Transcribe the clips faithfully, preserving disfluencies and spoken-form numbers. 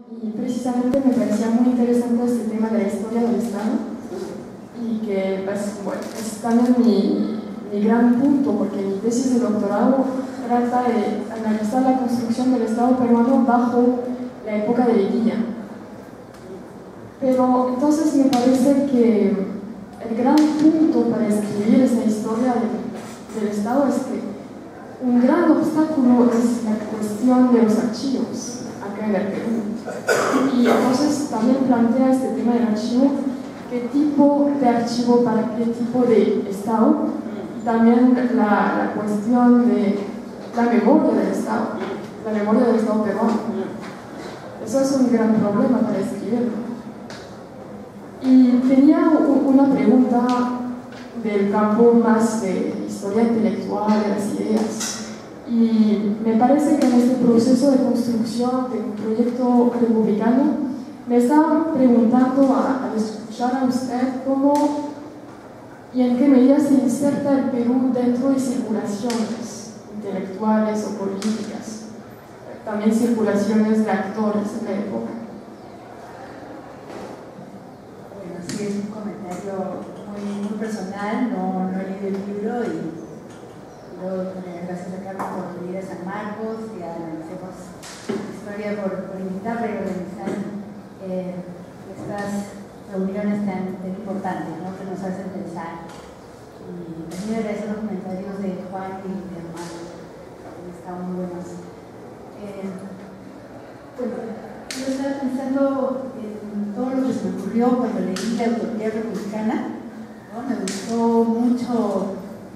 Y precisamente me parecía muy interesante este tema de la historia del Estado y que pues, bueno, es también mi, mi gran punto, porque mi tesis de doctorado trata de analizar la construcción del Estado peruano bajo la época de Leguía. Pero entonces me parece que el gran punto para escribir esta historia del, del Estado es que un gran obstáculo es la cuestión de los archivos acá en el Perú. Y entonces también plantea este tema del archivo, qué tipo de archivo para qué tipo de Estado, y también la, la cuestión de la memoria del Estado, la memoria del Estado peruano. Eso es un gran problema para escribirlo. Y tenía una pregunta del campo más de historia intelectual, de las ideas. Y me parece que en este proceso de construcción de un proyecto republicano, me estaba preguntando a, al escuchar a usted cómo y en qué medida se inserta el Perú dentro de circulaciones intelectuales o políticas, también circulaciones de actores en la época. Bueno, sí, es un comentario muy, muy personal, no, no he leído el libro y quiero tener gracias a Carlos por venir a San Marcos y a Analicemos Historia por, por invitarme y organizar eh, estas reuniones tan, tan importantes, ¿no?, que nos hacen pensar. Y también agradecer los comentarios de Juan y de Armando, que están muy buenos. Eh, bueno, yo estaba pensando en todo lo que se me ocurrió cuando leí La Utopía Republicana, ¿no? Me gustó mucho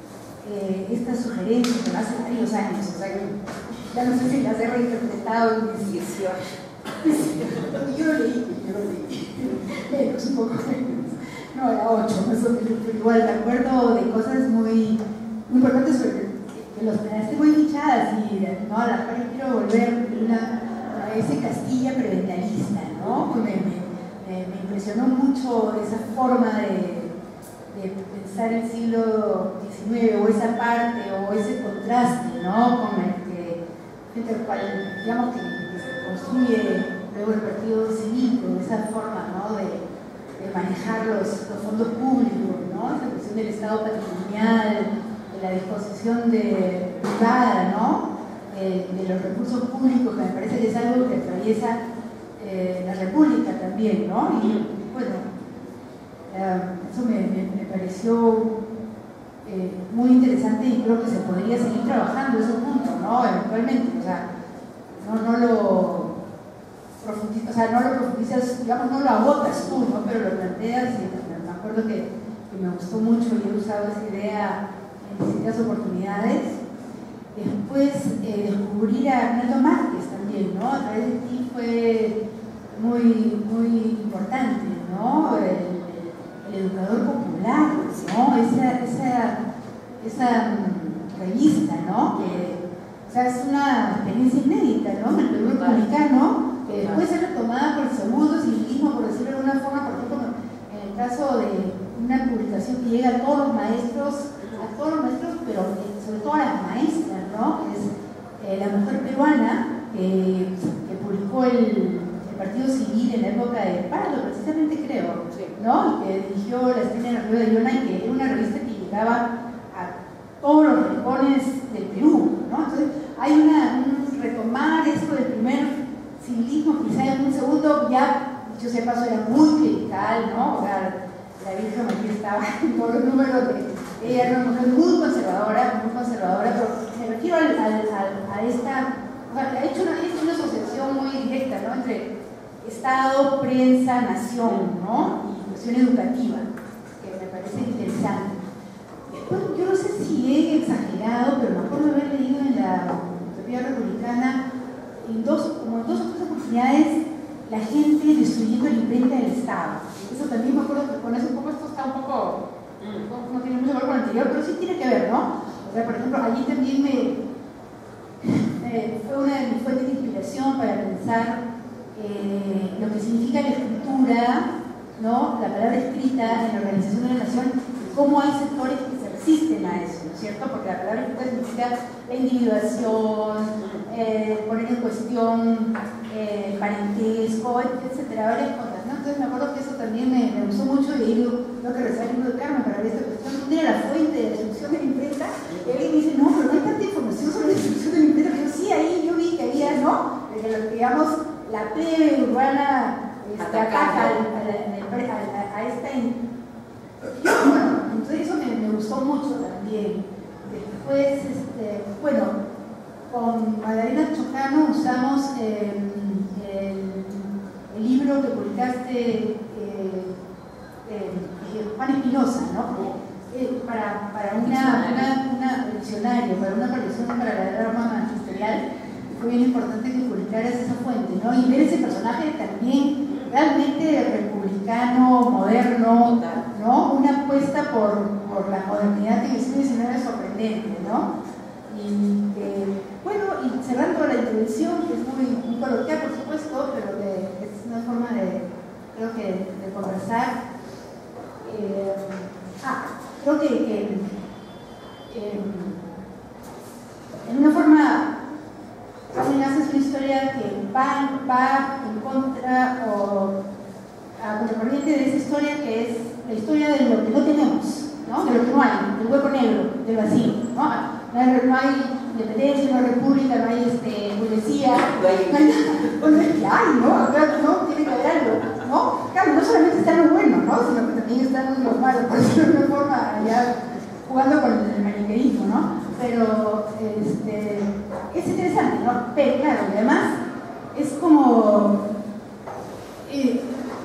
eh, estas sugerencias que hace varios años, o sea, que ya no sé si las he reinterpretado en mis dieciocho. Yo lo leí, yo lo leí, menos, un poco menos, no, era ocho, más o menos, pero igual me acuerdo de cosas muy, muy importantes, que los pedaste muy fichadas y no, a la par quiero volver una, a ese Castilla preventalista, ¿no? Me, me, me, me impresionó mucho esa forma de, de pensar el siglo diecinueve, o esa parte, o ese contraste, ¿no?, con el que, frente al cual, digamos, que, que se construye luego el partido civil, con esa forma, ¿no?, de, de manejar los, los fondos públicos, ¿no?, esa cuestión del Estado patrimonial, de la disposición de, privada, ¿no?, de, de los recursos públicos, que me parece que es algo que atraviesa eh, la República también, ¿no? Y bueno, eh, eso me, me, me pareció eh, muy interesante y creo que se podría seguir trabajando ese punto, ¿no?, eventualmente, o sea, no, no lo profundizas, o sea, no lo profundizas, digamos, no lo agotas tú, ¿no?, pero lo planteas y me, me acuerdo que, que me gustó mucho y he usado esa idea en distintas oportunidades. Después eh, descubrir a Hernando Márquez también, ¿no?, a través de ti fue muy, muy importante, ¿no?, el, el educador popular, ¿no?, esa, esa, esa um, revista, ¿no?, que, o sea, es una experiencia inédita, ¿no?, en el Perú republicano, que puede ser retomada por el segundo civilismo, por decirlo de alguna forma, por ejemplo, en el caso de una publicación que llega a todos los maestros, a todos los maestros, pero sobre todo a las maestras, ¿no?, que es eh, La Mujer Peruana, que, que publicó el, el Partido Civil en la época de Pardo, precisamente creo, ¿no?, y que dirigió La Estrella en el Río de Leona, y que era una revista que llegaba a todos los rincones del Perú, ¿no? Entonces hay una, un retomar esto del primer civilismo, quizá en un segundo, ya, dicho sea paso, era muy clerical, ¿no? O sea, la Virgen María estaba en todos los números de... Ella era una mujer muy conservadora, muy conservadora, pero me refiero al, al, al, a esta... O sea, ha hecho una, hecho una asociación muy directa, ¿no?, entre Estado, prensa, nación, ¿no?, y cuestión educativa, que me parece interesante. Después, yo no sé si he exagerado, pero me acuerdo de haber leído en la Utopía Republicana, en dos, como en dos o tres oportunidades, la gente destruyendo la imprenta del Estado. Eso también me acuerdo que con eso un poco, esto está un poco, no, no tiene mucho que ver con el anterior, pero sí tiene que ver, ¿no? O sea, por ejemplo, allí también me, eh, fue una de mis fuentes de inspiración para pensar eh, lo que significa la escritura, ¿no?, la palabra escrita en la Organización de la Nación, y cómo hay sectores que se resisten a eso, ¿no es cierto? Porque la palabra escrita significa la individuación, eh, poner en cuestión eh, parentesco, etcétera, varias cosas, ¿no? Entonces me acuerdo que eso también me, me gustó mucho y digo, no que rezar el libro de Carmen para ver esta cuestión, no tiene la fuente de destrucción de la imprenta, y alguien me dice, no, pero no hay tanta información sobre la destrucción de la imprenta, pero sí, ahí yo vi que había, ¿no? Que digamos, la plebe urbana este, ataca a, a, a, a esta... Bueno, entonces eso me, me gustó mucho también. Después, este, bueno, con Magdalena Chocano usamos eh, el, el libro que publicaste, eh, eh, Juan Espinosa, ¿no? Eh, para, para una, una, una diccionario, para una colección para la rama magisterial, fue bien importante que publicaras esa fuente, ¿no? Y ver ese personaje también realmente republicano, moderno, ¿no? Una apuesta por, por la modernidad del siglo diecinueve sorprendente, ¿no? Y eh, bueno, y cerrando la introducción, que es muy, muy coloquial, por supuesto, pero que es una forma de, creo que, de conversar. Eh, ah, creo que, que eh, en una forma, también haces una historia que va, va en contra o a contracorriente de esa historia que es la historia de lo que no tenemos, ¿no? De lo que no hay, del hueco negro, del vacío, ¿no? No hay, no hay independencia, no hay república, no hay este, burguesía, no hay nada. Bueno, es que hay, ¿no? Acá no tiene que haber algo, ¿no? Claro, no solamente están los buenos, ¿no? Sino que también están los malos, por eso de una forma ya jugando con el maniqueísmo, ¿no? Pero este, es interesante, ¿no? Pero claro, y además es como eh,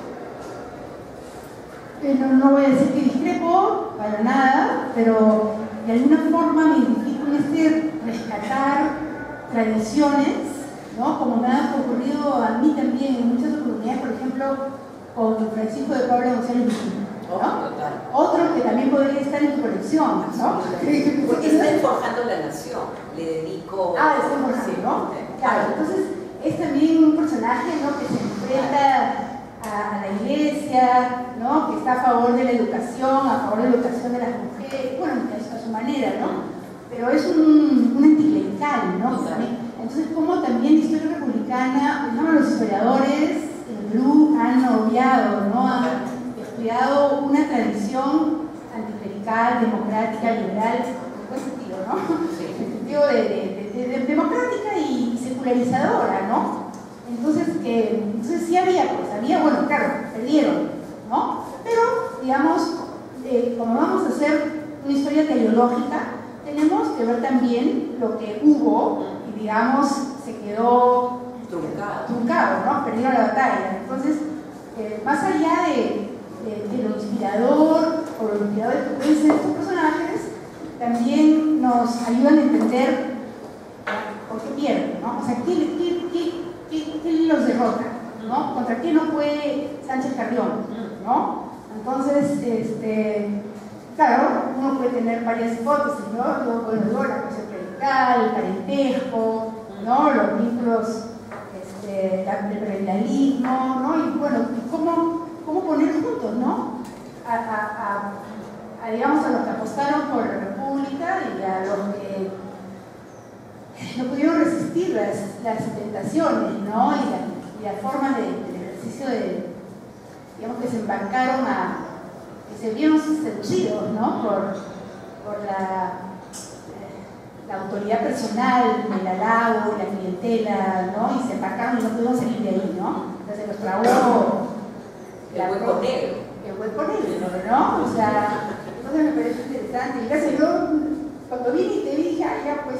eh, no, no voy a decir que discrepo para nada, pero de alguna forma me identifico en este rescatar tradiciones, ¿no? Como me ha ocurrido a mí también en muchas oportunidades, por ejemplo, con Francisco de Paula González Vigil, ¿no? Otro que también podría estar en tu colección, ¿no? Porque está forjando la nación, le dedico... Ah, está forjando, ¿no? Claro, entonces es también un personaje, ¿no? Que se enfrenta a, a la iglesia, ¿no? Que está a favor de la educación, a favor de la educación de las mujeres, bueno, a su manera, ¿no? Pero es un, un anticlerical, ¿no? Entonces, como también la historia republicana, por ejemplo, los historiadores en Perú han obviado, ¿no? Han estudiado una tradición anticlerical, democrática, liberal, en buen sentido, ¿no? Sí. En el sentido de, de, de, de democrática y secularizadora, ¿no? Entonces, que, entonces sí había, pues había, bueno, claro, perdieron, ¿no? Pero, digamos, eh, como vamos a hacer una historia teleológica, tenemos que ver también lo que hubo y, digamos, se quedó truncado, truncado, ¿no? Perdieron la batalla. Entonces, eh, más allá de De, de lo inspirador o lo inspirador que pueden ser estos personajes, también nos ayudan a entender por qué pierden, ¿no? O sea, ¿qué, qué, qué, qué, qué los derrota? ¿No? ¿Contra qué no fue Sánchez Carrión? ¿No? Entonces, este, claro, uno puede tener varias hipótesis, ¿no? Luego, bueno, luego la cuestión clerical, el parentesco, ¿no? Los vínculos este, del feudalismo, ¿no? Y bueno, ¿cómo? ¿Cómo poner juntos, no? A, a, a, a, digamos, a los que apostaron por la República y a los que no pudieron resistir las, las tentaciones, ¿no? Y, la, y las formas de, del ejercicio de, digamos, que se embarcaron a, que se vieron seducidos, ¿no? Por, por la, la autoridad personal, el halago, la clientela, ¿no? Y se embarcaron y no pudieron salir de ahí, ¿no? Entonces los trabó el hueco negro. El hueco negro, ¿no? O sea, entonces me parece interesante. Y gracias, yo cuando vine y te vi, dije, ah, ya pues.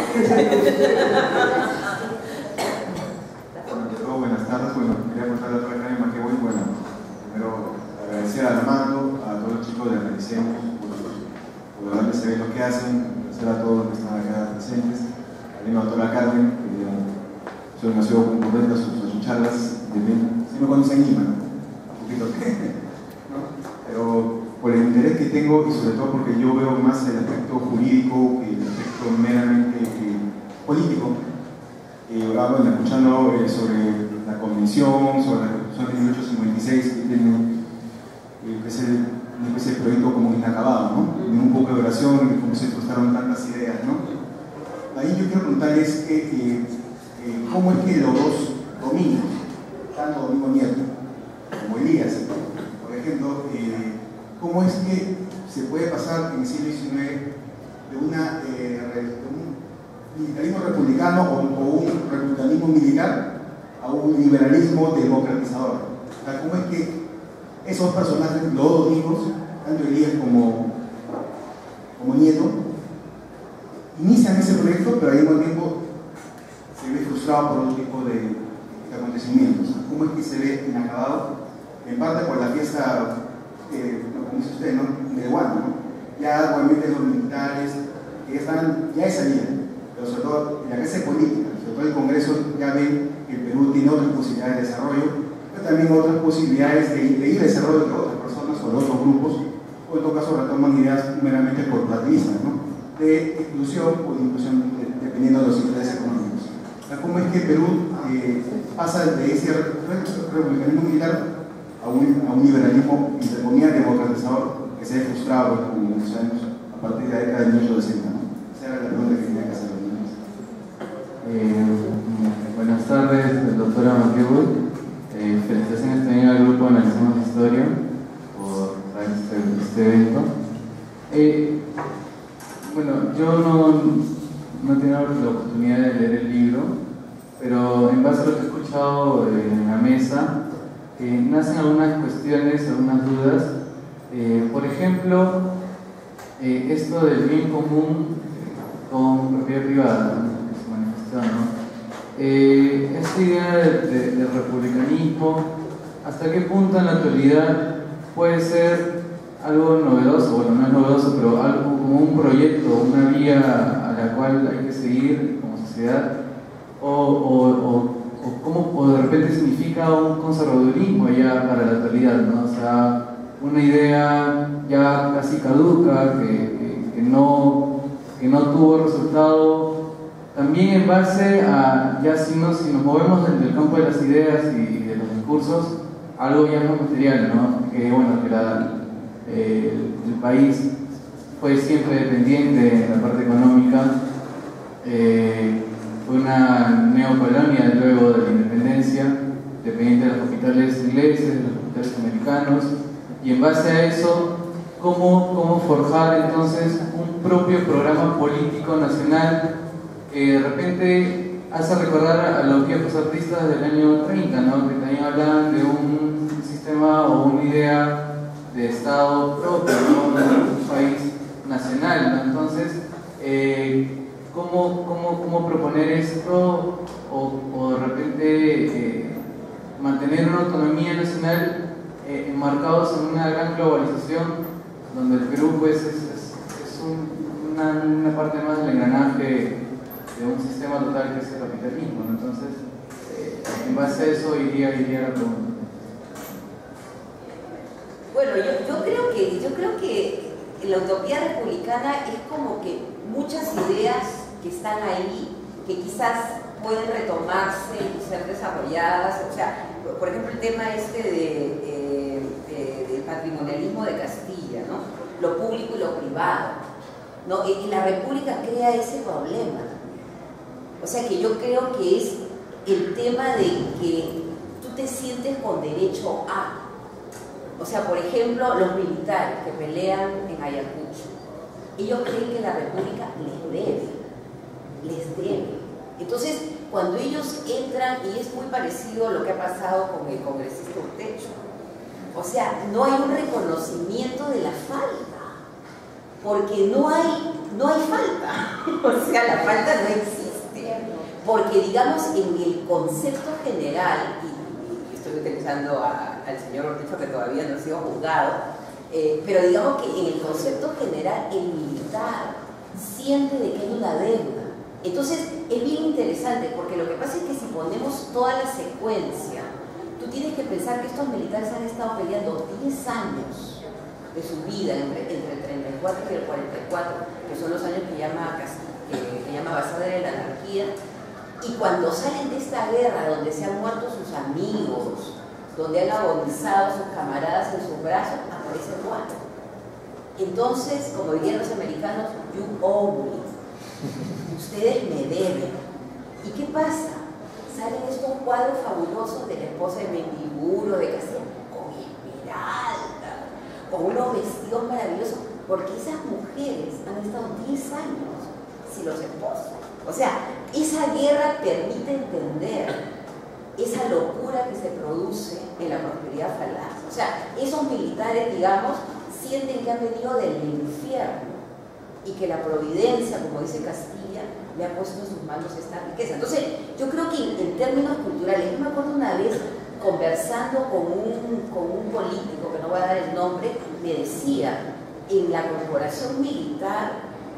Bueno, buenas tardes. Bueno, quería contarle a toda la academia que voy. Bueno, primero agradecer a Armando, a todos los chicos de Realicemos por, por darles saber lo que hacen, agradecer a todos los que están acá presentes, a la doctora Carmen, que soy demasiado concurrente a sus, a sus charlas, siempre cuando se animan. ¿no? Pero por el interés que tengo y sobre todo porque yo veo más el aspecto jurídico que el aspecto meramente eh, político, eh, ah, bueno, escuchando eh, sobre la convención, sobre la constitución de mil ochocientos cincuenta y seis, que tiene eh, que es el, una especie de proyecto como inacabado, ¿no? En un poco de oración, de cómo se frustraron tantas ideas, ¿no? Ahí yo quiero preguntarles que, eh, eh, cómo es que los dos, domingos, tanto Domingo Nieto como Elías. Por ejemplo, eh, ¿cómo es que se puede pasar en el siglo diecinueve de, una, eh, de un militarismo republicano o, o un republicanismo militar a un liberalismo democratizador? O sea, ¿cómo es que esos personajes, los dos domingos, tanto Elías como, como Nieto, inician ese proyecto, pero al mismo tiempo se ve frustrado por otro tipo de, de acontecimientos? ¿Cómo es que se ve inacabado? En parte por la fiesta, eh, como dice usted, ¿no?, de Guano, ¿no? Ya obviamente los militares que ya están, ya es salida, pero sobre todo la clase política, sobre todo el Congreso, ya ven que el Perú tiene otras posibilidades de desarrollo, pero también otras posibilidades de, de ir a desarrollo de otras personas o de otros grupos, o en todo caso retoman ideas meramente corporativistas, ¿no?, de exclusión o de inclusión, de, dependiendo de los intereses económicos. O sea, ¿cómo es que Perú eh, pasa de ese republicanismo militar a un, a un liberalismo, entre comillas, democratizador, que se ha frustrado, como muchos años, a partir de la década de mil ochocientos sesenta, ¿no? Esa era la pregunta que tenía que hacer. Eh, buenas tardes, doctora Maquebul. Eh, felicitaciones también al grupo Analicemos Historia por este, este evento. Eh, bueno, yo no, no he tenido la oportunidad de leer el libro, pero en base a lo que he escuchado en la mesa, eh, nacen algunas cuestiones, algunas dudas. Eh, por ejemplo, eh, esto del bien común con propiedad privada, ¿no?, que se manifestó, ¿no? Eh, esta idea de, de, de republicanismo, ¿hasta qué punto en la actualidad puede ser algo novedoso? Bueno, no es novedoso, pero algo como un proyecto, una vía a la cual hay que seguir como sociedad, o, o, o, o, como, o de repente significa un conservadurismo ya para la actualidad, ¿no? O sea, una idea ya casi caduca, que, que, que, no, que no tuvo resultado, también en base a, ya si nos, si nos movemos del campo de las ideas y de los discursos, algo ya más material, ¿no? Que bueno, que la, eh, el país fue siempre dependiente en la parte económica, eh, fue una neocolonia luego de la independencia, dependiente de los capitales ingleses, de los capitales americanos, y en base a eso, ¿cómo, cómo forjar entonces un propio programa político nacional que de repente hace recordar a los viejos artistas del año treinta, ¿no?, que también hablan de un sistema o una idea de Estado propio, ¿no?, de un país nacional, ¿no? Entonces, eh, ¿cómo, cómo, ¿cómo proponer esto o, o de repente eh, mantener una autonomía nacional eh, enmarcados en una gran globalización donde el Perú pues es, es, es un, una, una parte más del engranaje de un sistema total que es el capitalismo, ¿no? Entonces, eh, en base a eso iría, iría la pregunta. Bueno, yo, yo, creo que, yo creo que la utopía republicana es como que muchas ideas que están ahí, que quizás pueden retomarse y ser desarrolladas. O sea, por ejemplo, el tema este de, eh, de, del patrimonialismo de Castilla, ¿no?, lo público y lo privado, ¿no? Y, y la República crea ese problema. O sea que yo creo que es el tema de que tú te sientes con derecho a. O sea, por ejemplo, los militares que pelean en Ayacucho, ellos creen que la República les debe, les debe. Entonces, cuando ellos entran, y es muy parecido a lo que ha pasado con el congresista Urtecho, o sea, no hay un reconocimiento de la falta, porque no hay, no hay falta, o sea, la falta no existe. Porque, digamos, en el concepto general, y, y estoy utilizando a, al señor Urtecho, que todavía no ha sido juzgado, eh, pero digamos que en el concepto general, el militar siente de que hay una deuda. Entonces, es bien interesante, porque lo que pasa es que si ponemos toda la secuencia, tú tienes que pensar que estos militares han estado peleando diez años de su vida, entre, entre el treinta y cuatro y el cuarenta y cuatro, que son los años que llama, que, que llama Basadre de la anarquía. Y cuando salen de esta guerra, donde se han muerto sus amigos, donde han agonizado a sus camaradas en sus brazos, aparece Juan. Entonces, como dirían los americanos, you owe me. Ustedes me deben. ¿Y qué pasa? salen estos cuadros fabulosos de la esposa de Mendiburo, de Castilla, con esmeralda, con unos vestidos maravillosos, porque esas mujeres han estado diez años sin los esposos. O sea, esa guerra permite entender esa locura que se produce en la prosperidad falaz. O sea, esos militares, digamos, sienten que han venido del infierno y que la providencia, como dice Castilla, le ha puesto en sus manos esta riqueza. Entonces, yo creo que en términos culturales, yo me acuerdo una vez conversando con un, con un político, que no voy a dar el nombre, me decía, en la corporación militar,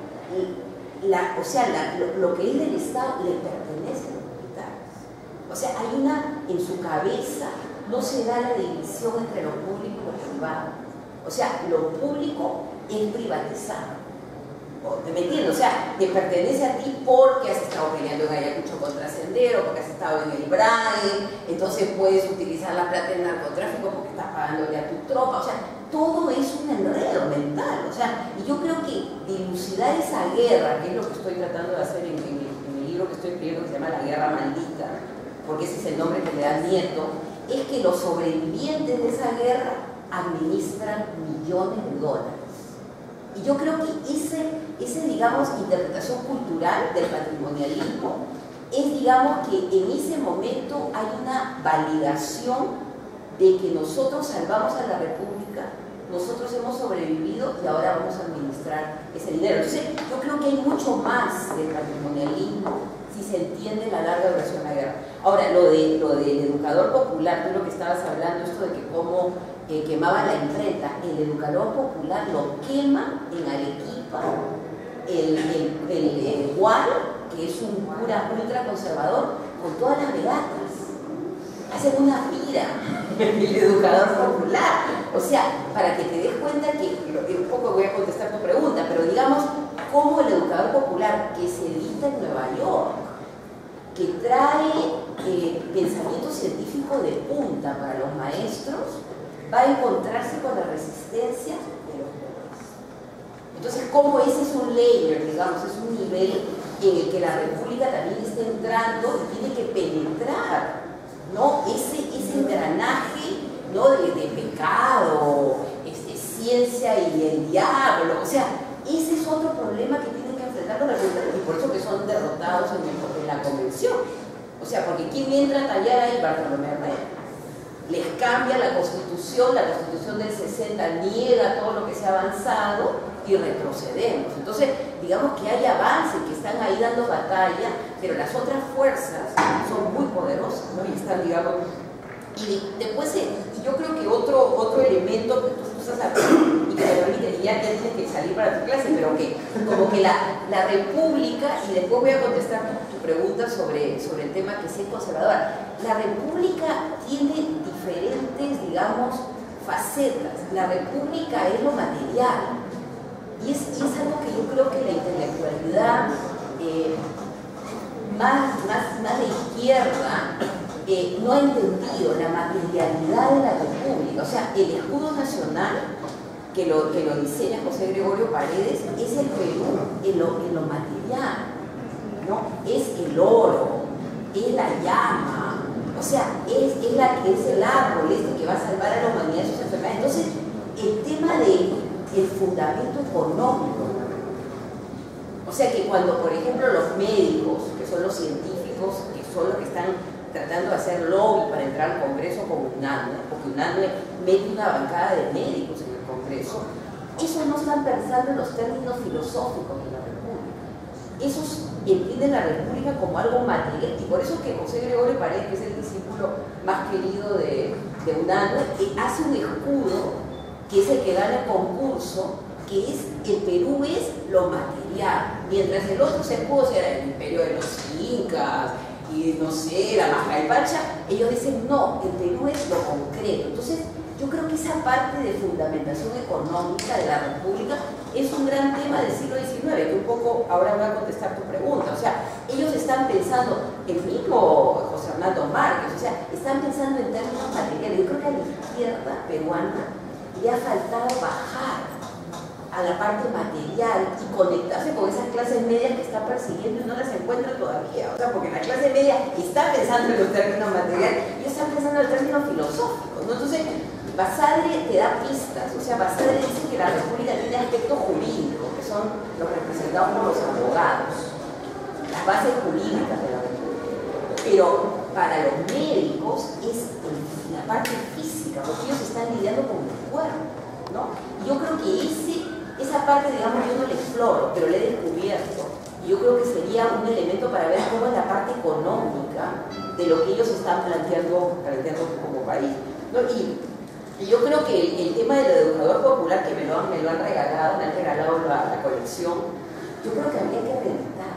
la, o sea, la, lo, lo que es del Estado le pertenece a los militares. O sea, hay una, en su cabeza, no se da la división entre lo público y lo privado. O sea, lo público es privatizado. ¿Me entiendes? O sea, te pertenece a ti porque has estado peleando en Ayacucho contra Sendero, porque has estado en el Braille, entonces puedes utilizar la plata del narcotráfico porque estás pagándole a tu tropa. O sea, todo es un enredo mental. O sea, y yo creo que dilucidar esa guerra, que es lo que estoy tratando de hacer en, en, el, en el libro que estoy escribiendo, que se llama La Guerra Maldita, porque ese es el nombre que le da Nieto, es que los sobrevivientes de esa guerra administran millones de dólares. Y yo creo que ese, ese, digamos, interpretación cultural del patrimonialismo es, digamos, que en ese momento hay una validación de que nosotros salvamos a la República, nosotros hemos sobrevivido y ahora vamos a administrar ese dinero. Entonces, yo creo que hay mucho más del patrimonialismo si se entiende la larga duración de la guerra. Ahora, lo, de, lo del educador popular, tú lo que estabas hablando, esto de que cómo eh, quemaba la imprenta, el educador popular lo quema en Arequipa, el, el, el, el Gual, que es un cura ultra conservador, con todas las beatas. Hacen una pira el educador popular. O sea, para que te des cuenta que, un poco voy a contestar tu pregunta, pero digamos, cómo el educador popular que se edita en Nueva York, que trae eh, pensamiento científico de punta para los maestros, va a encontrarse con la resistencia de los pobres. Entonces, cómo ese es un layer, digamos, es un nivel en el que la República también está entrando y tiene que penetrar, ¿no? Ese, ese engranaje, ¿no? de, de pecado, este, ciencia y el diablo. O sea, ese es otro problema que tienen que enfrentar los republicanos y por eso que son derrotados en, el, en la convención. O sea, porque ¿quién entra a tallar ahí? Bartolomé Herrera. Les cambia la constitución, la constitución del sesenta niega todo lo que se ha avanzado y retrocedemos. Entonces, digamos que hay avances que están ahí dando batalla, pero las otras fuerzas son muy poderosas, ¿no? Y están, digamos, y después, y yo creo que otro, otro elemento que tú estás hablando y que te permite, y ya, ya tienes que salir para tu clase, pero que como que la, la República, y después voy a contestar tu, tu pregunta sobre, sobre el tema que sí es conservadora, la República tiene diferentes, digamos, facetas. La República es lo material, y es, y es algo que yo creo que la intelectualidad eh, más, más, más de izquierda eh, no ha entendido la materialidad de la República. O sea, el escudo nacional que lo, que lo diseña José Gregorio Paredes es el Perú en lo, en lo material, ¿no? Es el oro, es la llama, o sea, es, es, la, es el árbol este que va a salvar a la humanidad de sus enfermedades. Entonces, el tema de el fundamento económico. O sea que cuando, por ejemplo, los médicos, que son los científicos, que son los que están tratando de hacer lobby para entrar al Congreso con UNANDE, porque UNANDE mete una bancada de médicos en el Congreso, esos no están pensando en los términos filosóficos de la República. Esos entienden la República como algo material, y por eso es que José Gregorio Paredes, que es el discípulo más querido de, de UNANDE, hace un escudo que es el que gana el concurso, que es el Perú es lo material, mientras el otro escudo era el imperio de los incas y no sé, la Majaipacha, ellos dicen no, el Perú es lo concreto. Entonces yo creo que esa parte de fundamentación económica de la República es un gran tema del siglo diecinueve, que un poco ahora voy a contestar tu pregunta. O sea, ellos están pensando, el mismo José Hernando Márquez, o sea, están pensando en términos materiales. Yo creo que a la izquierda peruana le ha faltado bajar a la parte material y conectarse con esas clases medias que está persiguiendo y no las encuentra todavía. O sea, porque la clase media está pensando en los términos materiales y están pensando en los términos filosóficos, ¿no? Entonces, Basadre te da pistas. O sea, Basadre dice que la república tiene aspectos jurídicos, que son los representados por los abogados, las bases jurídicas de la república. Pero para los médicos es la parte física, porque ellos están lidiando con el cuerpo, ¿no? Y yo creo que ese Esa parte, digamos, yo no la exploro, pero la he descubierto. Y yo creo que sería un elemento para ver cómo es la parte económica de lo que ellos están planteando, planteando como país, ¿no? Y, y yo creo que el, el tema del educador popular, que me lo, han, me lo han regalado, me han regalado la, la colección, yo creo que habría que reventar,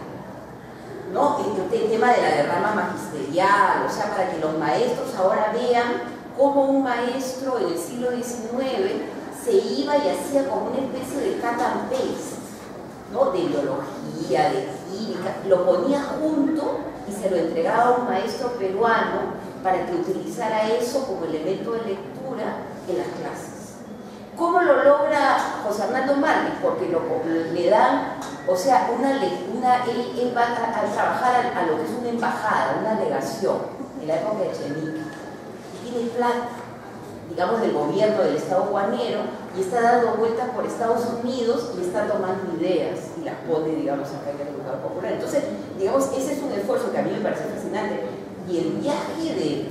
¿no? El, el tema de la derrama magisterial, o sea, para que los maestros ahora vean cómo un maestro en el siglo diecinueve se iba y hacía como una especie de cut and paste, ¿no? De biología, de química, lo ponía junto y se lo entregaba a un maestro peruano para que utilizara eso como elemento de lectura en las clases. ¿Cómo lo logra José Arnaldo Márquez? Porque lo, le dan, o sea, una, una, él, él va a, a trabajar a, a lo que es una embajada, una legación, en la época de Echenique, y tiene plata, digamos, del gobierno del Estado guanero, y está dando vueltas por Estados Unidos y está tomando ideas y las pone, digamos, acá en el educador popular. Entonces, digamos, ese es un esfuerzo que a mí me parece fascinante. Y el viaje de,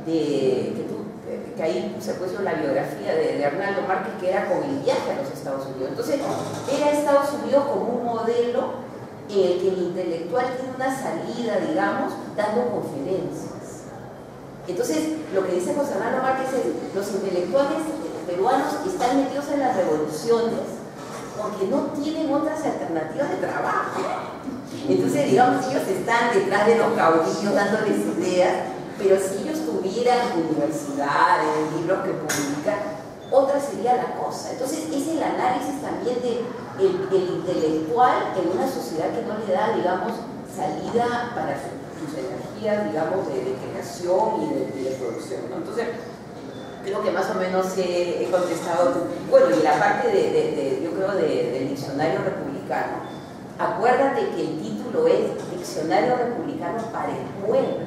de que, tú, que ahí se puso la biografía de, de Arnaldo Márquez, que era con el viaje a los Estados Unidos. Entonces, era Estados Unidos como un modelo en el que el intelectual tiene una salida, digamos, dando conferencias. Entonces, lo que dice José Arnaldo Márquez es, los intelectuales peruanos están metidos en las revoluciones porque no tienen otras alternativas de trabajo. Entonces, digamos, ellos están detrás de los caudillos dándoles ideas, pero si ellos tuvieran universidades, libros que publican, otra sería la cosa. Entonces, es el análisis también del de el, el intelectual en una sociedad que no le da, digamos, salida para su sus energías, digamos, de, de creación y de, de producción, ¿no? Entonces, creo que más o menos he, he contestado. Bueno, y la parte de, de, de yo creo, de, del diccionario republicano, acuérdate que el título es Diccionario Republicano para el Pueblo,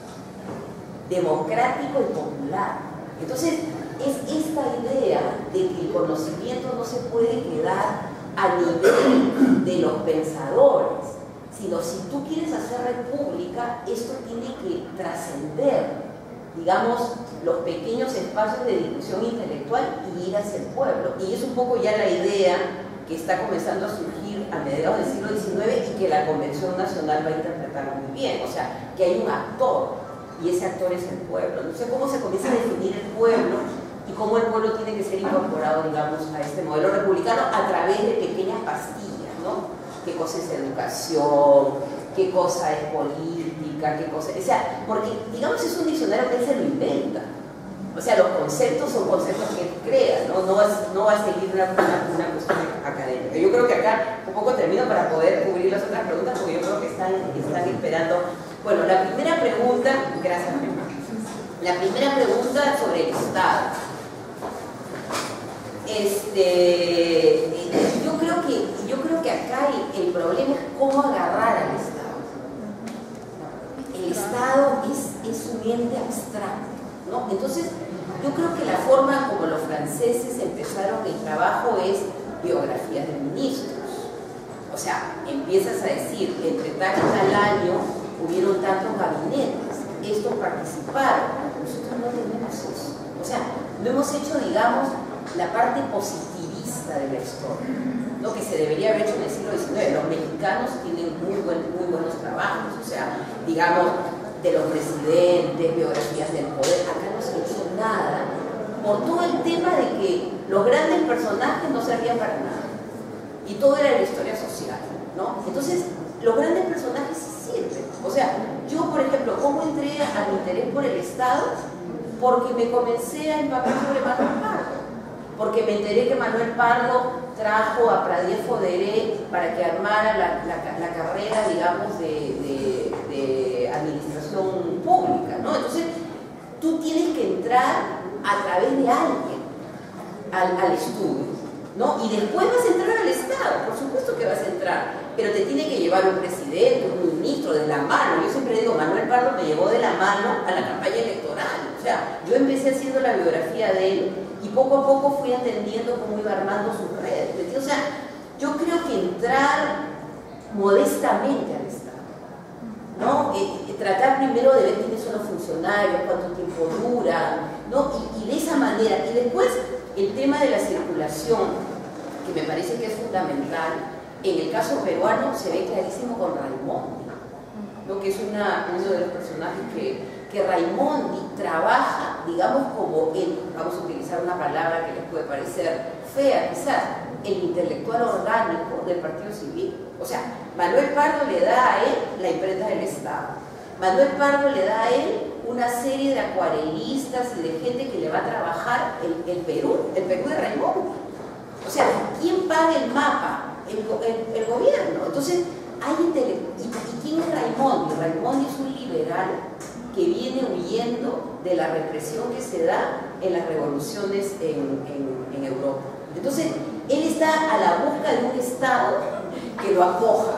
democrático y popular. Entonces, es esta idea de que el conocimiento no se puede quedar a nivel de los pensadores, sino si tú quieres hacer república, esto tiene que trascender, digamos, los pequeños espacios de discusión intelectual y ir hacia el pueblo. Y es un poco ya la idea que está comenzando a surgir a mediados del siglo diecinueve y que la Convención Nacional va a interpretar muy bien. O sea, que hay un actor y ese actor es el pueblo. No sé cómo se comienza a definir el pueblo y cómo el pueblo tiene que ser incorporado, digamos, a este modelo republicano a través de pequeñas pastillas, ¿no? Qué cosa es educación, qué cosa es política, qué cosa... O sea, porque, digamos, es un diccionario que él se lo inventa. O sea, los conceptos son conceptos que él crea, ¿no? No va, no va a seguir una, una, una cuestión académica. Yo creo que acá un poco termino para poder cubrir las otras preguntas, porque yo creo que están, están esperando... Bueno, la primera pregunta... Gracias, Gemma. La primera pregunta sobre el Estado. Este, yo creo que yo creo que acá el, el problema es cómo agarrar al Estado. El Estado es, es un ente abstracto, ¿no? Entonces, yo creo que la forma como los franceses empezaron el trabajo es biografías de ministros. O sea, empiezas a decir, entre tal y tal año hubieron tantos gabinetes, estos participaron. Nosotros no tenemos eso. O sea, no hemos hecho, digamos, la parte positivista de la historia, lo que se debería haber hecho en el siglo diecinueve. Los mexicanos tienen muy, buen, muy buenos trabajos, o sea, digamos, de los presidentes, biografías del poder. Acá no se ha hecho nada por todo el tema de que los grandes personajes no servían para nada y todo era la historia social, ¿no? Entonces, los grandes personajes sí sirven. O sea, yo, por ejemplo, ¿cómo entré al interés por el Estado? Porque me comencé a empapar sobre Manuel Pardo. Porque me enteré que Manuel Pardo trajo a Pradier Foderé para que armara la, la, la carrera, digamos, de, de, de administración pública, ¿no? Entonces, tú tienes que entrar a través de alguien al, al estudio. ¿no? Y después vas a entrar al Estado, por supuesto que vas a entrar, pero te tiene que llevar un presidente, un ministro de la mano. Yo siempre digo, Manuel Pardo me llevó de la mano a la campaña electoral. O sea, yo empecé haciendo la biografía de él y poco a poco fui entendiendo cómo iba armando sus redes. O sea, yo creo que entrar modestamente al Estado, ¿no? Eh, eh, tratar primero de ver quiénes son los funcionarios, cuánto tiempo duran, ¿no? Y, y de esa manera, y después el tema de la circulación, que me parece que es fundamental. En el caso peruano se ve clarísimo con Raimondi, ¿no? Que es una, uno de los personajes que, que Raimondi trabaja, digamos, como el, vamos a utilizar una palabra que les puede parecer fea quizás, el intelectual orgánico del Partido Civil. O sea, Manuel Pardo le da a él la imprenta del Estado. Manuel Pardo le da a él una serie de acuarelistas y de gente que le va a trabajar el, el Perú, el Perú de Raimondi. O sea, ¿quién paga el mapa? El, el, el gobierno. Entonces, hay intelectuales. ¿Y, ¿Y quién es Raimondi? Raimondi es un liberal que viene huyendo de la represión que se da en las revoluciones en, en, en Europa. Entonces, él está a la busca de un Estado que lo acoja,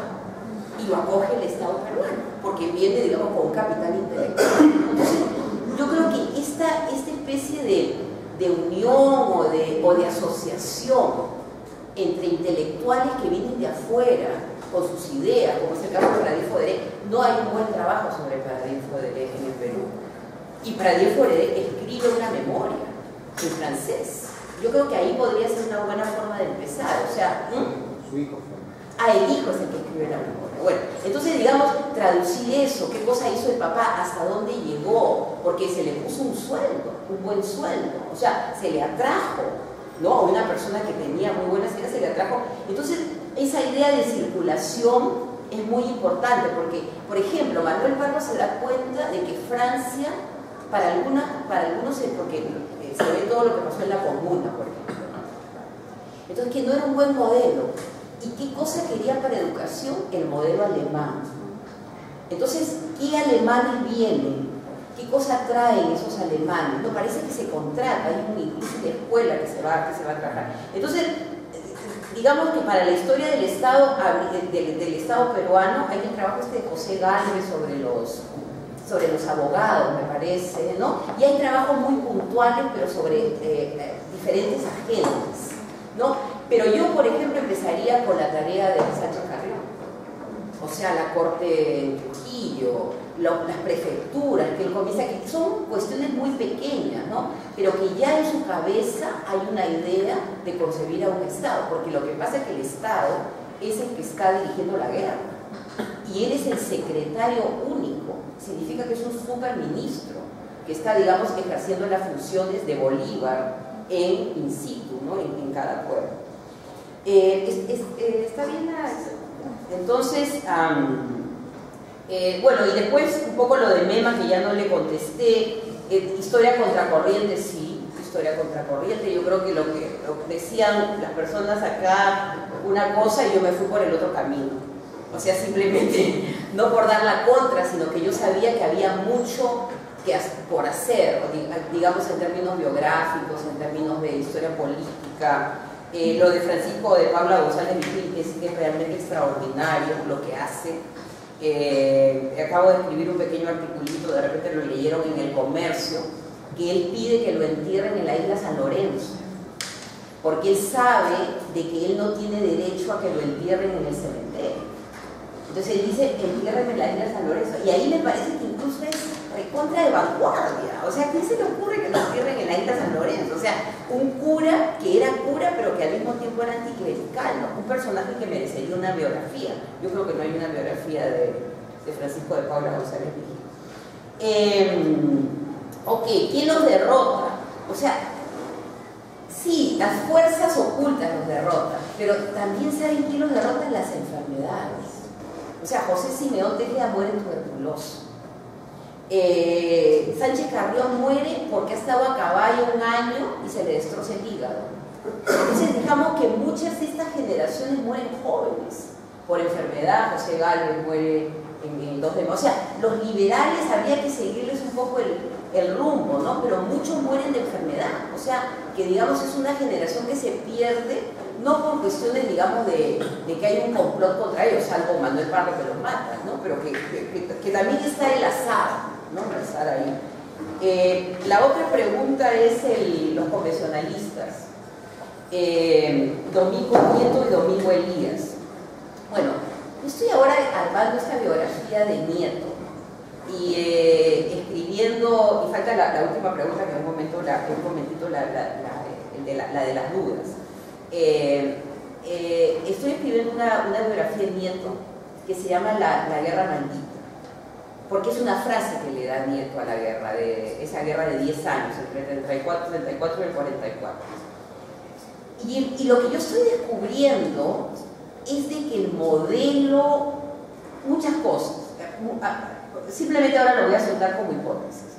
y lo acoge el Estado peruano, porque viene, digamos, con un capital intelectual. Entonces, yo creo que esta, esta especie de, de unión o de, o de asociación entre intelectuales que vienen de afuera con sus ideas, como es el caso de Pradien Foderet, no hay un buen trabajo sobre Pradien Foderet en el Perú. Y Pradien Foderet escribe una memoria en francés. Yo creo que ahí podría ser una buena forma de empezar. O sea, ¿hmm? Su hijo fue. Ah, el hijo es el que escribe la memoria. Bueno, entonces, digamos, traducir eso, qué cosa hizo el papá, hasta dónde llegó, porque se le puso un sueldo, un buen sueldo, o sea, se le atrajo, ¿no? A una persona que tenía muy buenas ideas, se le atrajo. Entonces, esa idea de circulación es muy importante, porque, por ejemplo, Manuel Pardo se da cuenta de que Francia, para, alguna, para algunos, porque eh, se ve todo lo que pasó en la Comuna, por ejemplo, ¿no? Entonces, que no era un buen modelo. ¿Y qué cosa quería para educación? El modelo alemán. Entonces, ¿qué alemanes vienen? ¿Qué cosa traen esos alemanes? No, parece que se contrata, hay un, incluso una escuela que se, va, que se va a trabajar. Entonces, digamos que para la historia del Estado, del, del Estado peruano, hay el trabajo este de José Gálvez sobre los, sobre los abogados, me parece, ¿no? Y hay trabajos muy puntuales, pero sobre eh, diferentes agentes, ¿no? Pero yo, por ejemplo, empezaría con la tarea de Sánchez Carrión. O sea, la corte en Trujillo, lo, las prefecturas, que él comienza, que son cuestiones muy pequeñas, ¿no? Pero que ya en su cabeza hay una idea de concebir a un Estado, porque lo que pasa es que el Estado es el que está dirigiendo la guerra. Y él es el secretario único, significa que es un superministro, que está, digamos, ejerciendo las funciones de Bolívar en in situ, ¿no? en, en cada pueblo. Eh, es, es, eh, ¿Está bien? La... Entonces, um, eh, bueno, y después un poco lo de Mema, que ya no le contesté. Eh, historia contracorriente, sí, historia contracorriente. Yo creo que lo que lo decían las personas acá, una cosa, y yo me fui por el otro camino. O sea, simplemente, no por dar la contra, sino que yo sabía que había mucho que por hacer, digamos, en términos biográficos, en términos de historia política. Eh, lo de Francisco de Paula González Vigil, que es, que es realmente extraordinario lo que hace. Eh, acabo de escribir un pequeño articulito, de repente lo leyeron en El Comercio, que él pide que lo entierren en la isla San Lorenzo, porque él sabe de que él no tiene derecho a que lo entierren en el cementerio. Entonces él dice, entierren en la isla San Lorenzo, y ahí me parece que incluso es recontra de vanguardia. O sea, ¿a quién se le ocurre que lo entierren en la isla San Lorenzo? O sea, un cura que era cura pero que al mismo tiempo era anticlerical, ¿no? Un personaje que merecería una biografía. Yo creo que no hay una biografía de, de Francisco de Paula González Vigil. Eh, ok, ¿quién los derrota? O sea, sí, las fuerzas ocultas los derrotan, pero también saben quién los derrota, las enfermedades. O sea, José Simeón Tejeda muere tuberculoso. Eh, Sánchez Carrión muere porque ha estado a caballo un año y se le destroza el hígado. Entonces, digamos que muchas de estas generaciones mueren jóvenes por enfermedad. José Gálvez muere en el dos de mayo. O sea, los liberales habría que seguirles un poco el, el rumbo, ¿no? Pero muchos mueren de enfermedad. O sea, que digamos es una generación que se pierde no por cuestiones, digamos, de, de que hay un complot contra ellos, salvo Manuel Pardo que los mata, ¿no? Pero que, que, que, que también está el azar, ¿no? El azar ahí. Eh, la otra pregunta es el, los convencionalistas, eh, Domingo Nieto y Domingo Elías. Bueno, yo estoy ahora armando esta biografía de Nieto y eh, escribiendo, y falta la, la última pregunta que en un momento, la, un momentito la, la, la, el de la, la de las dudas. Eh, eh, estoy escribiendo una, una biografía de Nieto que se llama La, la Guerra Maldita, porque es una frase que le da Nieto a la guerra, de, esa guerra de diez años, entre el treinta y cuatro, treinta y cuatro y el cuarenta y cuatro. Y, y lo que yo estoy descubriendo es de que el modelo, muchas cosas, simplemente ahora lo voy a soltar como hipótesis,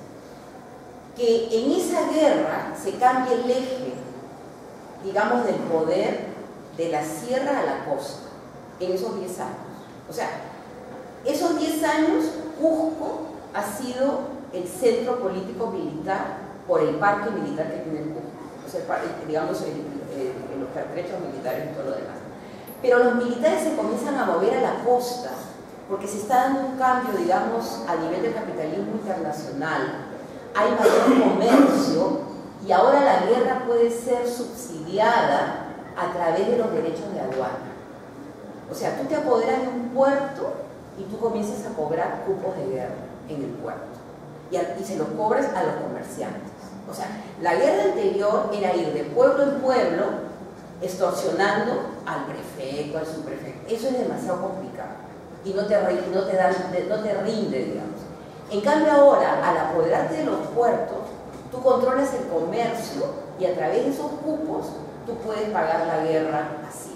que en esa guerra se cambia el eje, digamos, del poder de la sierra a la costa, en esos diez años. O sea, esos diez años, Cusco ha sido el centro político militar por el parque militar que tiene el Cusco, o sea, digamos, el, el, el, los pertrechos militares y todo lo demás. Pero los militares se comienzan a mover a la costa, porque se está dando un cambio, digamos, a nivel del capitalismo internacional. Hay mayor comercio y ahora la guerra puede ser subsidiada a través de los derechos de aduana. O sea, tú te apoderas de un puerto y tú comienzas a cobrar cupos de guerra en el puerto y, a, y se los cobras a los comerciantes. O sea, la guerra anterior era ir de pueblo en pueblo extorsionando al prefecto, al subprefecto. Eso es demasiado complicado y no te, no te, dan, no te rinde, digamos. En cambio ahora, al apoderarte de los puertos, tú controlas el comercio y a través de esos cupos tú puedes pagar la guerra así.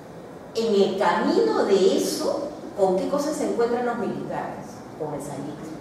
En el camino de eso, ¿con qué cosas se encuentran los militares? Con el salitre.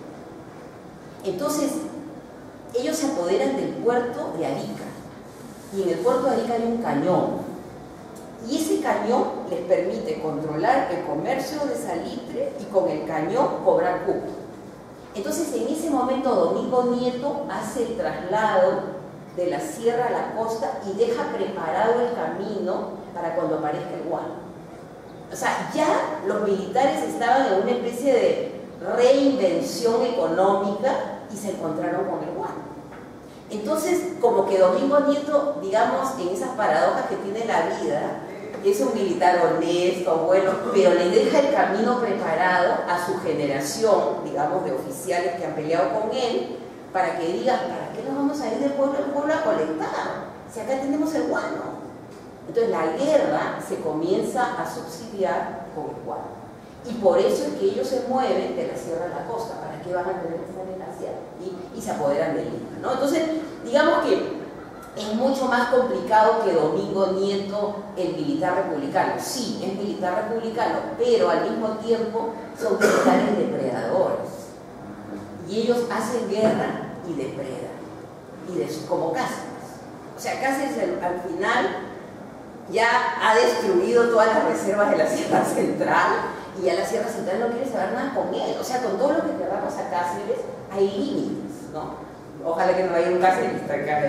Entonces, ellos se apoderan del puerto de Arica y en el puerto de Arica hay un cañón y ese cañón les permite controlar el comercio de salitre y con el cañón cobrar cupo. Entonces, en ese momento, Domingo Nieto hace el traslado de la sierra a la costa y deja preparado el camino para cuando aparezca el guano. O sea, ya los militares estaban en una especie de reinvención económica y se encontraron con el guano. Entonces, como que Domingo Nieto, digamos, en esas paradojas que tiene la vida, es un militar honesto, bueno, pero le deja el camino preparado a su generación, digamos, de oficiales que han peleado con él, para que digan, ¿para qué nos vamos a ir de pueblo en pueblo a colectar? Si acá tenemos el guano. Entonces la guerra se comienza a subsidiar con el guano. Y por eso es que ellos se mueven de la sierra a la costa. ¿Para qué van a tener que estar en la sierra? Y, y se apoderan de Lima, ¿no? Entonces, digamos que es mucho más complicado que Domingo Nieto, el militar republicano. Sí, es militar republicano, pero al mismo tiempo son militares depredadores. Y ellos hacen guerra y depredan. Y de, como Cáceres. O sea, Cáceres al, al final ya ha destruido todas las reservas de la Sierra Central y ya la Sierra Central no quiere saber nada con él. O sea, con todo lo que queramos a Cáceres hay límites, ¿no? Ojalá que no haya un Cáceres acá,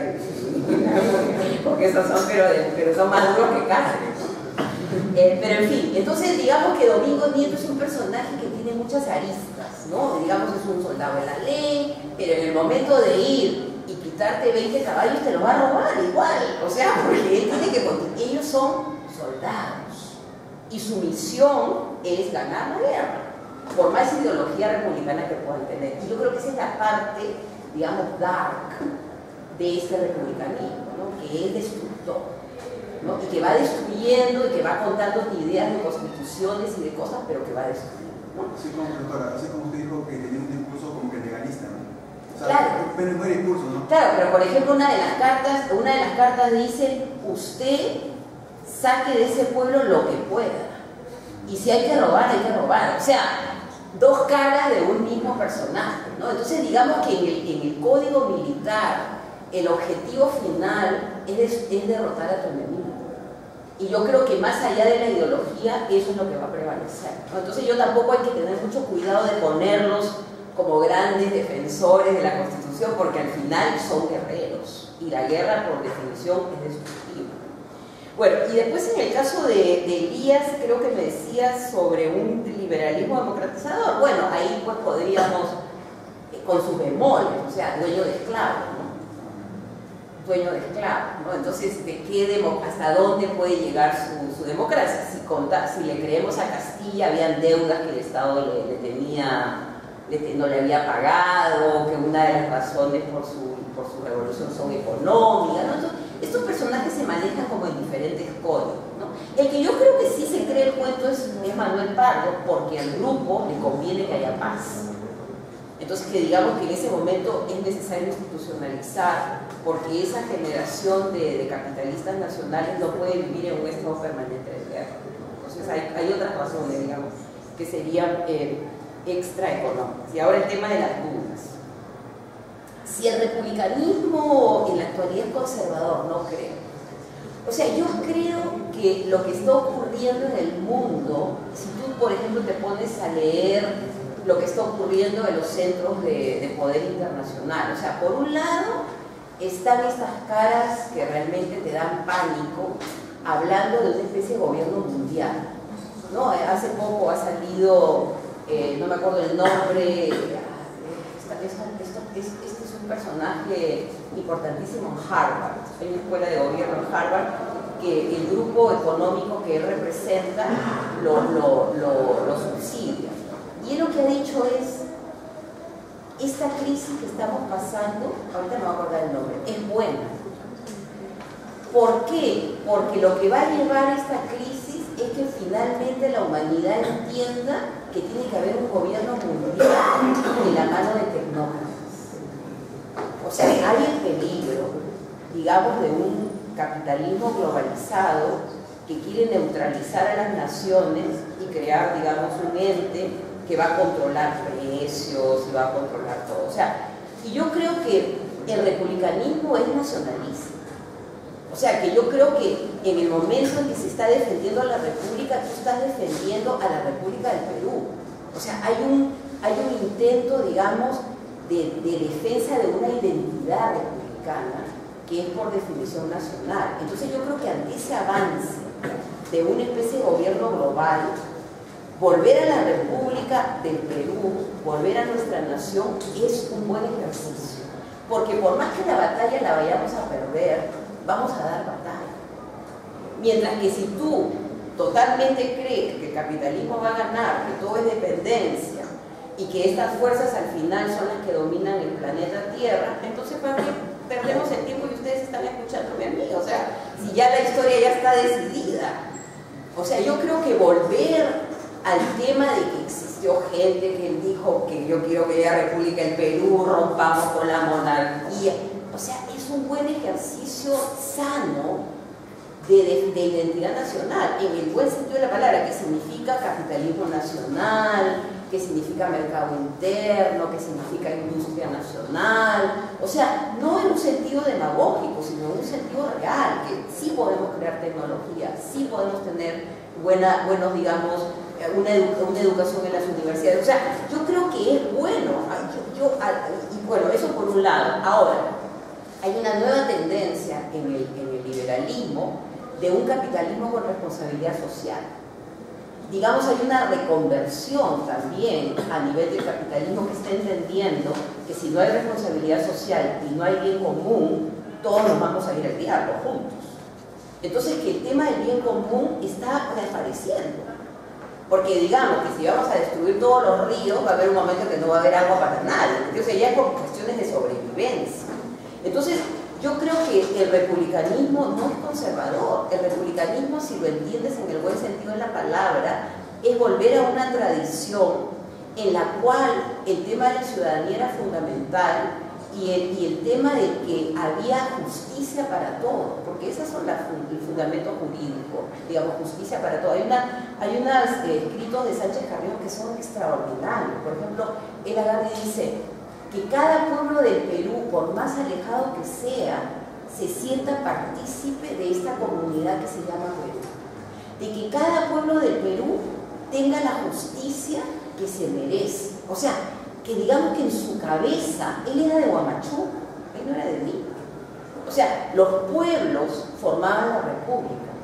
porque esos son, pero, pero son más duros que Cáceres. Eh, pero en fin, entonces digamos que Domingo Nieto es un personaje que tiene muchas aristas, ¿no? Digamos es un soldado de la ley, pero en el momento de ir y quitarte veinte caballos te los va a robar igual, o sea, porque él tiene que, ellos son soldados y su misión es ganar la guerra, por más ideología republicana que puedan tener. Y yo creo que esa es la parte, digamos, dark de este republicanismo, ¿no? Que es destructor, ¿no? Y que va destruyendo y que va contando ideas de constituciones y de cosas, pero que va destruyendo, ¿no? Así como, doctora, así como usted dijo que tenía un discurso como que legalista, ¿no? O sea, claro. Pero no hay discurso, ¿no? Claro, pero por ejemplo una de las cartas, una de las cartas dice, usted saque de ese pueblo lo que pueda. Y si hay que robar, hay que robar. O sea, dos caras de un mismo personaje, ¿no? Entonces digamos que en el, en el código militar el objetivo final es, de, es derrotar a tu enemigo. Y yo creo que más allá de la ideología, eso es lo que va a prevalecer, ¿no? Entonces yo tampoco hay que tener mucho cuidado de ponerlos como grandes defensores de la Constitución, porque al final son guerreros, y la guerra por definición es destructiva. Bueno, y después en el caso de, de Elías, creo que me decías sobre un liberalismo democratizador. Bueno, ahí pues podríamos, eh, con sus bemoles, o sea, dueño de esclavos, ¿no? Dueño de esclavos, ¿no? Entonces, ¿de qué demo, hasta dónde puede llegar su, su democracia? Si, conta, si le creemos a Castilla, habían deudas que el Estado le, le tenía, le, no le había pagado, que una de las razones por su, por su revolución son económicas, ¿no? Entonces, estos personajes se manejan como en diferentes códigos, ¿no? El que yo creo que sí se cree el cuento es, es Manuel Pardo, porque al grupo le conviene que haya paz. Entonces, que digamos que en ese momento es necesario institucionalizar, porque esa generación de, de capitalistas nacionales no puede vivir en un estado permanente de guerra. Entonces, hay, hay otras razones, digamos, que serían eh, extraeconómicas. Y ahora el tema de las dudas. Si el republicanismo en la actualidad es conservador, no creo. O sea, yo creo que lo que está ocurriendo en el mundo, si tú, por ejemplo, te pones a leer lo que está ocurriendo en los centros de, de poder internacional, o sea, por un lado están estas caras que realmente te dan pánico, hablando de una especie de gobierno mundial, ¿no? Hace poco ha salido, eh, no me acuerdo el nombre, esta, esta, esta, esta, este es un personaje importantísimo en Harvard, hay una escuela de gobierno en Harvard, que el grupo económico que él representa lo, lo, lo, lo subsidia. Y él lo que ha dicho es, esta crisis que estamos pasando, ahorita no me voy a acordar el nombre, es buena. ¿Por qué? Porque lo que va a llevar esta crisis es que finalmente la humanidad entienda que tiene que haber un gobierno mundial de la mano de tecnócratas. O sea, hay el peligro, digamos, de un capitalismo globalizado que quiere neutralizar a las naciones y crear, digamos, un ente que va a controlar precios y va a controlar todo. O sea, y yo creo que el republicanismo es nacionalista. O sea, que yo creo que en el momento en que se está defendiendo a la República, tú estás defendiendo a la República del Perú. O sea, hay un, hay un intento, digamos, de, de defensa de una identidad republicana que es por definición nacional. Entonces yo creo que ante ese avance de una especie de gobierno global, volver a la República del Perú, volver a nuestra nación, es un buen ejercicio. Porque por más que la batalla la vayamos a perder, vamos a dar batalla. Mientras que si tú totalmente crees que el capitalismo va a ganar, que todo es dependencia, y que estas fuerzas al final son las que dominan el planeta Tierra, entonces ¿para qué perdemos el tiempo y ustedes están escuchándome a mí? O sea, si ya la historia ya está decidida. O sea, yo creo que volver al tema de que existió gente que dijo que yo quiero que haya República en Perú, rompamos con la monarquía. O sea, es un buen ejercicio sano de, de, de identidad nacional, en el buen sentido de la palabra, que significa capitalismo nacional, que significa mercado interno, que significa industria nacional. O sea, no en un sentido demagógico, sino en un sentido real, que sí podemos crear tecnología, sí podemos tener buena, buenos, digamos, una, edu una educación en las universidades. O sea, yo creo que es bueno. Yo, yo, y bueno, eso por un lado. Ahora, hay una nueva tendencia en el, en el liberalismo de un capitalismo con responsabilidad social. Digamos, hay una reconversión también a nivel del capitalismo que está entendiendo que si no hay responsabilidad social y no hay bien común, todos nos vamos a ir al diablo juntos. Entonces, que el tema del bien común está reapareciendo. Porque digamos que si vamos a destruir todos los ríos, va a haber un momento que no va a haber agua para nadie. Entonces, ya es por cuestiones de sobrevivencia. Entonces, yo creo que el republicanismo no es conservador. El republicanismo, si lo entiendes en el buen sentido de la palabra, es volver a una tradición en la cual el tema de la ciudadanía era fundamental y el, y el tema de que había justicia para todos, porque esos son la, el fundamento jurídico, digamos, justicia para todos. Hay, una, hay unos eh, escritos de Sánchez Carrión que son extraordinarios. Por ejemplo, él agarra y dice que cada pueblo del Perú, por más alejado que sea, se sienta partícipe de esta comunidad que se llama Perú. De que cada pueblo del Perú tenga la justicia que se merece. O sea, que digamos que en su cabeza, él era de Huamachuco, él no era de Lima. O sea, los pueblos formaban la república.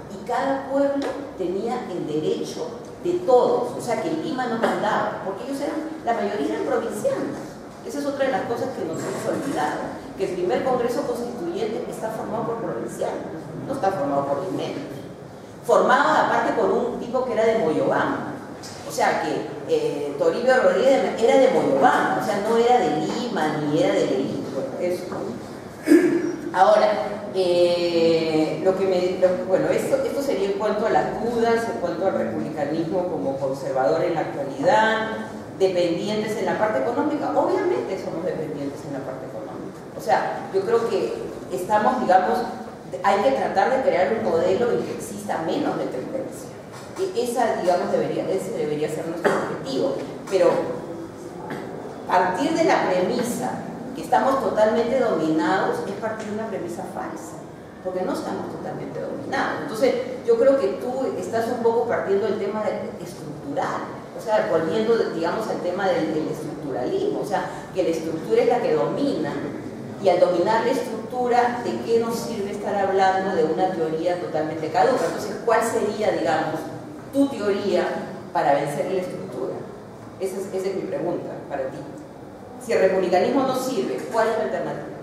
y cada pueblo tenía el derecho de todos, o sea que Lima no mandaba, porque ellos eran, la mayoría eran provincianos. Esa es otra de las cosas que nos hemos olvidado, que el primer Congreso Constituyente está formado por provincianos, no está formado por limeños. Formado aparte por un tipo que era de Moyobamba, o sea que eh, Toribio Rodríguez era de Moyobamba, o sea no era de Lima ni era de Lelí, eso. Ahora, eh, lo que me, lo, bueno, esto, esto sería en cuanto a las dudas, en cuanto al republicanismo como conservador en la actualidad, dependientes en la parte económica. Obviamente somos dependientes en la parte económica. O sea, yo creo que estamos, digamos, hay que tratar de crear un modelo en que exista menos dependencia. Y esa, digamos, debería, ese debería ser nuestro objetivo. Pero partir de la premisa que estamos totalmente dominados es partir de una premisa falsa, porque no estamos totalmente dominados. Entonces, yo creo que tú estás un poco partiendo del tema de estructural, o sea, volviendo, digamos, al tema del, del estructuralismo, o sea, que la estructura es la que domina, y al dominar la estructura, ¿de qué nos sirve estar hablando de una teoría totalmente caduca? Entonces, ¿cuál sería, digamos, tu teoría para vencer la estructura? Esa es, esa es mi pregunta para ti. Si el republicanismo no sirve, ¿cuál es la alternativa?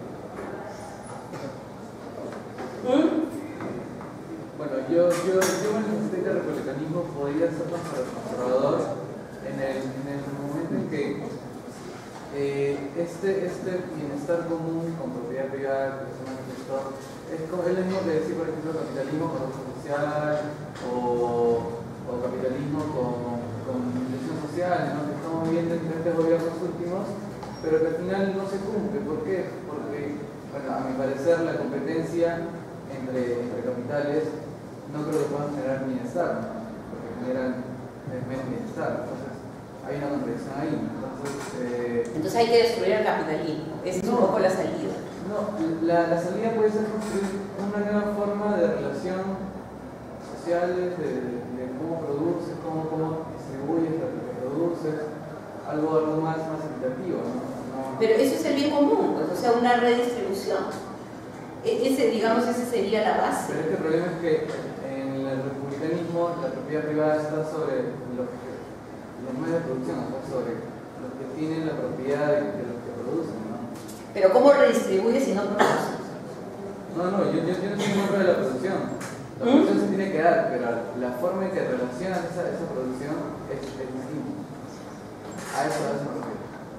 ¿Mm? Bueno, yo, yo, yo manifesté que el republicanismo podría ser más conservador en el, en el momento en que eh, este, este bienestar común con propiedad privada que se manifestó es, como, es lo mismo que decir, por ejemplo, capitalismo con uso social o, o capitalismo con, con intención social, ¿no? Que estamos viendo en diferentes gobiernos últimos, pero que al final no se cumple. ¿Por qué? Porque, bueno, a mi parecer, la competencia entre, entre capitales no creo que puedan generar bienestar, ¿no? Porque generan menos bienestar. Entonces, hay una contradicción ahí. Entonces, eh, Entonces hay que destruir el capitalismo. Esa es no, un poco la salida. No, la, la salida puede ser construir una nueva forma de relación sociales, de, de, de cómo produces, cómo, cómo distribuyes lo que produces, algo, algo más, más equitativo, ¿no? No. Pero eso es el bien común, pues, o sea, una redistribución. Ese, digamos, ese sería la base. Pero este problema es que en el republicanismo la propiedad privada está sobre los, que, los medios de producción, está sobre los que tienen la propiedad de, de los que producen, ¿no? Pero ¿cómo redistribuye si no produce? No, no, yo, yo, yo no estoy en contra de la producción. La ¿Mm? producción se tiene que dar, pero la forma en que relacionan esa, esa producción es, es distinta. A eso, a eso me refiero.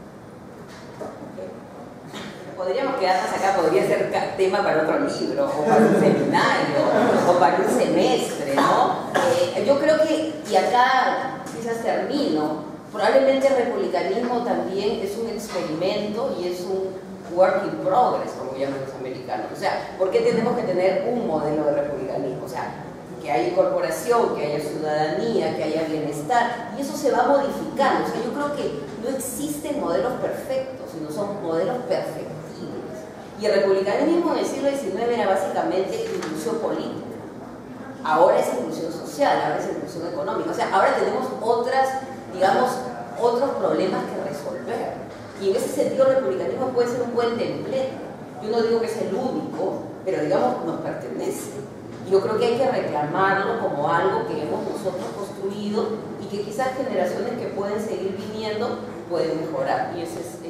Podríamos quedarnos acá, podría ser tema para otro libro, o para un seminario, o para un semestre, ¿no? Eh, yo creo que, y acá quizás termino, probablemente el republicanismo también es un experimento y es un work in progress, como llaman los americanos. O sea, ¿por qué tenemos que tener un modelo de republicanismo? O sea, que haya incorporación, que haya ciudadanía, que haya bienestar, y eso se va modificando. O sea, yo creo que no existen modelos perfectos, sino son modelos perfectibles. Y el republicanismo en el siglo diecinueve era básicamente inclusión política. Ahora es inclusión social, ahora es inclusión económica. O sea, ahora tenemos otras, digamos, otros problemas que resolver. Y en ese sentido el republicanismo puede ser un buen templete. Yo no digo que es el único, pero digamos nos pertenece. Y yo creo que hay que reclamarlo como algo que hemos nosotros construido y que quizás generaciones que pueden seguir viniendo pueden mejorar. Y ese es